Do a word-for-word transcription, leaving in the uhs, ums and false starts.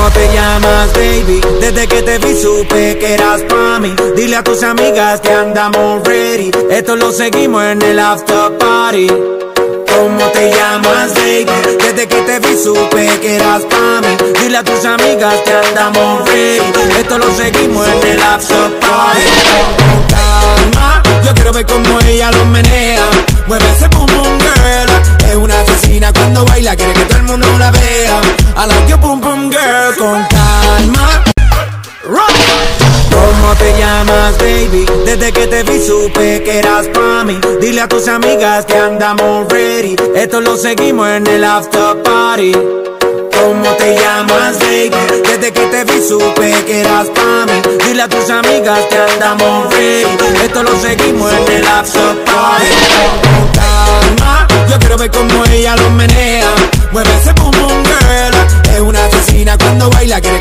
¿Cómo te llamas, baby? Desde que te vi supe que eras pa' mí. Dile a tus amigas que andamos ready. Esto lo seguimos en el after party. ¿Cómo te llamas, baby? Desde que te vi supe que eras pa' mí. Dile a tus amigas que andamos ready. Esto lo seguimos en el after party. Calma, yo quiero ver cómo ella lo menea. Mueve ese boom boom girl. Es una asesina cuando baila, quiere que todo el mundo la vea. I like your boom boom girl. Con calma. ¿Cómo te llamas, baby? Desde que te vi supe que eras pa' mí. Dile a tus amigas que andamos ready. Esto lo seguimos en el after party. ¿Cómo te llamas, baby? Desde que te vi supe que eras pa' mí. Dile a tus amigas que andamos ready. Esto lo seguimos en el after party. Calma, yo quiero ver cómo ella lo menea. Mueve ese boom boom girl. Es una asesina cuando baila, quiere